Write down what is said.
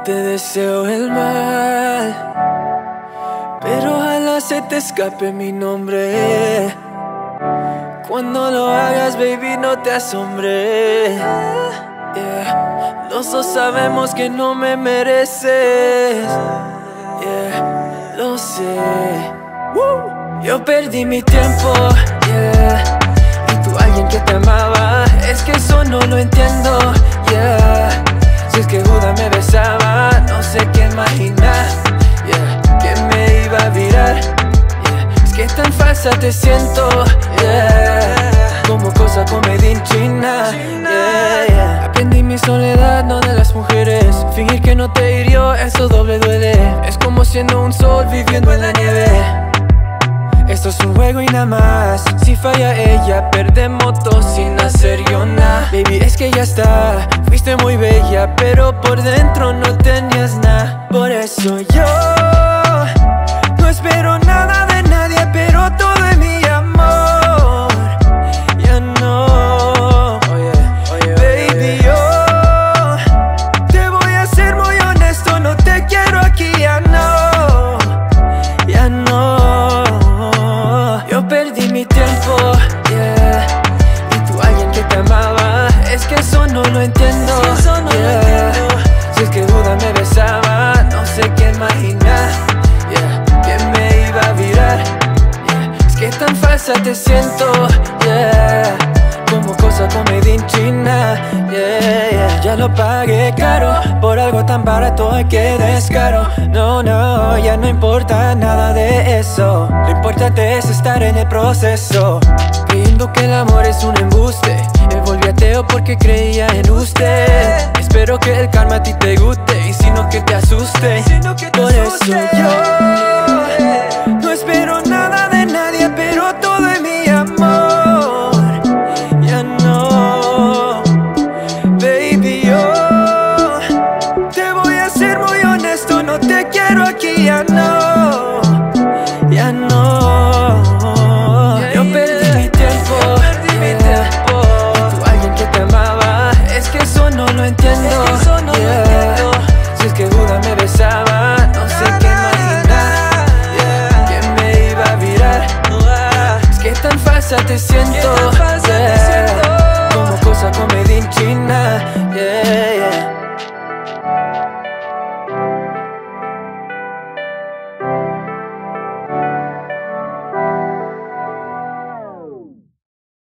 te deseo el mal, pero ojalá se te escape mi nombre. Cuando lo hagas, baby, no te asombre. Yeah. Los dos sabemos que no me mereces. Yeah. Lo sé. Yo perdí mi tiempo. Yeah. Y tú alguien que te amaba. Es que eso no lo entiendo. Yeah. Si es que Judas me besaba, no sé qué imaginar. Yeah. Que me iba a virar. Yeah. Es que tan falsa te siento. Yeah. Como cosa comedia en China. Yeah, yeah. Aprendí mi soledad, no de las mujeres. Fingir que no te hirió, eso doble duele. Es como siendo un sol viviendo en la nieve. Esto es un juego y nada más. Si falla ella, perdemos dos sin hacer yo nada. Baby, es que ya está. Fuiste muy bella, pero por dentro no tenías nada. Por eso yo no espero nada de nadie, pero todo es mi amor. Ya no. Baby, yo te voy a ser muy honesto. No te quiero aquí, ya no. Ya no. Yo perdí mi tiempo, yeah. Y tú alguien que te amaba. Es que eso no lo entiendo, yeah. Si es que Judas me besaba, no sé qué imaginar, yeah. Que me iba a virar, yeah. Es que tan falsa te siento, yeah. Como cosa comedia en China, yeah, yeah. Ya lo pagué caro, por algo tan barato hay que descaro. No, no, ya no importa nada de eso. Lo importante es estar en el proceso. Creyendo que el amor es un embuste. Me volví ateo porque creía en usted. Espero que el karma a ti te guste, y si no que te asuste. Por eso yo no espero nada de nadie, pero todo es mi amor. Ya no. Baby, yo te voy a ser muy honesto. No te quiero aquí, ya no. Ya no. Yo perdí mi tiempo, yeah. Tú alguien que te amaba. Es que eso no lo entiendo, yeah. Si es que Judas me besaba, no sé qué imaginar, yeah. Que me iba a virar, es que tan falsa te siento.